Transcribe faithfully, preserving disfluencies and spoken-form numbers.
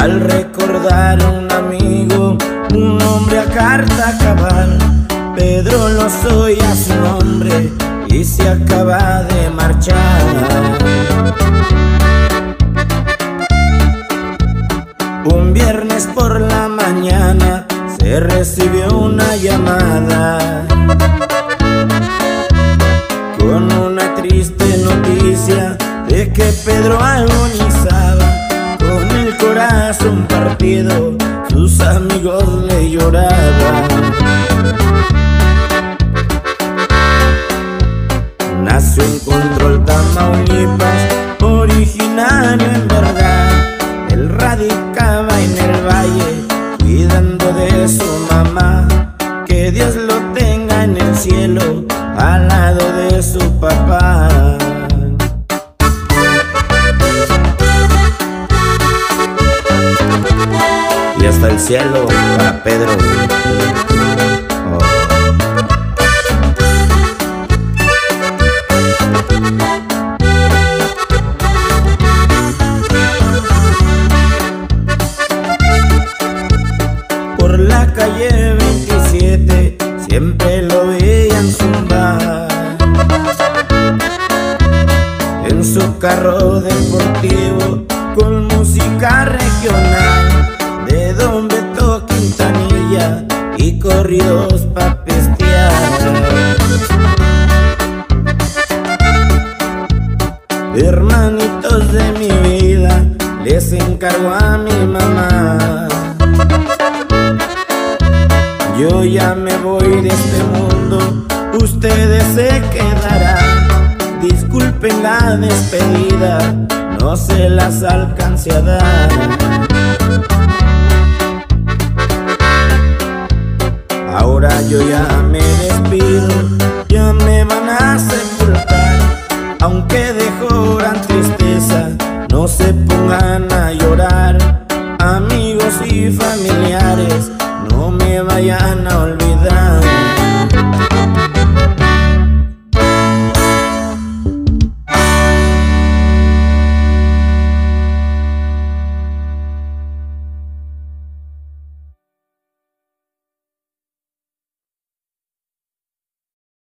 al recordar a un amigo, un hombre a carta cabal. Pedro Lozoya su nombre y se acaba de marchar. Un viernes por la mañana se recibió una llamada con una triste noticia de que Pedro agonizaba. Con el corazón partido, sus amigos le lloraban. Nació en Control, Tamaulipas, originario en verdad. Él radicaba en el valle, cuidando de su mamá. Que Dios lo tenga en el cielo, al lado de su papá. Y hasta el cielo para Pedro. Oh. Por la calle veintisiete siempre lo veían zumbar en su carro deportivo con música regional de Don Beto Quintanilla y corridos pa' pistear. Hermanitos de mi vida, les encargo a mi mamá. Yo ya me voy de este mundo, ustedes se quedarán. Disculpen la despedida, no se las alcance a dar. Ahora yo ya me despido, ya me van a sepultar. Aunque dejo gran tristeza, no se pongan a llorar. Amigos y familiares, no me vayan a olvidar.